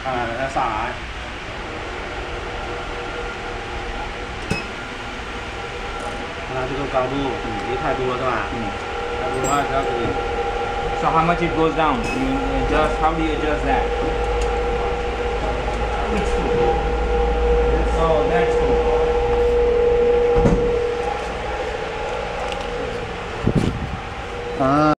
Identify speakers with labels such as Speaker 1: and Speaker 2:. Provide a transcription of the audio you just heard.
Speaker 1: 再上来。看它这个高度，离太多了是吧？太多的话要给你。
Speaker 2: So how much it goes down? You adjust. How do you adjust that? Oh, that's cool.